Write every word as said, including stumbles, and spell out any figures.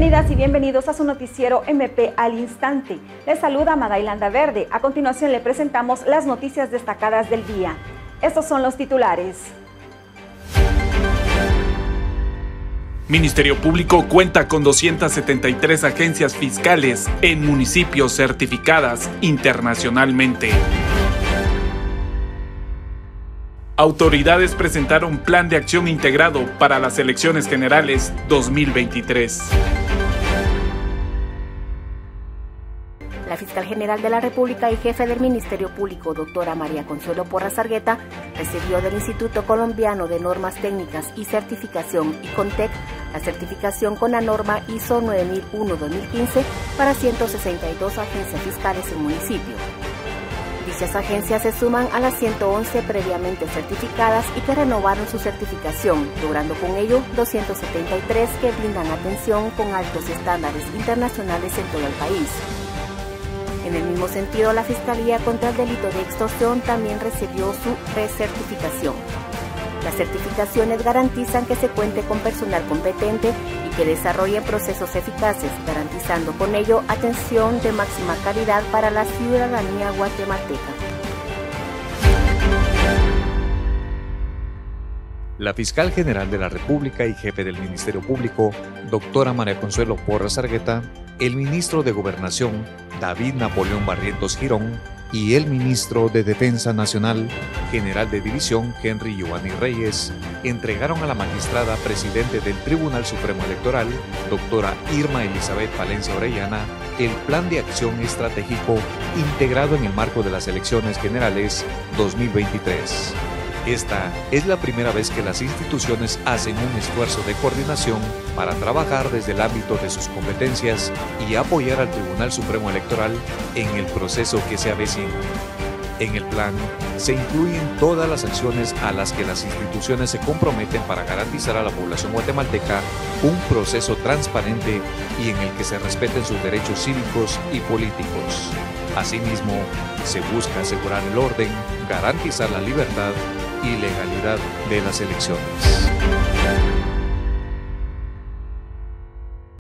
Bienvenidas y bienvenidos a su noticiero M P al instante. Les saluda Madailanda Verde. A continuación le presentamos las noticias destacadas del día. Estos son los titulares. Ministerio Público cuenta con doscientas setenta y tres agencias fiscales en municipios certificadas internacionalmente. Autoridades presentaron plan de acción integrado para las elecciones generales dos mil veintitrés. La fiscal general de la República y jefe del Ministerio Público, doctora María Consuelo Porras Argueta, recibió del Instituto Colombiano de Normas Técnicas y Certificación, ICONTEC, la certificación con la norma I S O nueve mil uno dos mil quince para ciento sesenta y dos agencias fiscales en municipio. Dichas agencias se suman a las ciento once previamente certificadas y que renovaron su certificación, logrando con ello doscientas setenta y tres que brindan atención con altos estándares internacionales en todo el país. En el mismo sentido, la Fiscalía contra el Delito de Extorsión también recibió su recertificación. Las certificaciones garantizan que se cuente con personal competente y que desarrollen procesos eficaces, garantizando con ello atención de máxima calidad para la ciudadanía guatemalteca. La fiscal general de la República y jefe del Ministerio Público, doctora María Consuelo Porras Argueta, el ministro de Gobernación, David Napoleón Barrientos Girón, y el ministro de Defensa Nacional, general de división Henry Giovanni Reyes, entregaron a la magistrada presidente del Tribunal Supremo Electoral, doctora Irma Elizabeth Palencia Orellana, el plan de acción estratégico integrado en el marco de las elecciones generales dos mil veintitrés. Esta es la primera vez que las instituciones hacen un esfuerzo de coordinación para trabajar desde el ámbito de sus competencias y apoyar al Tribunal Supremo Electoral en el proceso que se avecina. En el plan se incluyen todas las acciones a las que las instituciones se comprometen para garantizar a la población guatemalteca un proceso transparente y en el que se respeten sus derechos cívicos y políticos. Asimismo, se busca asegurar el orden, garantizar la libertad y legalidad de las elecciones.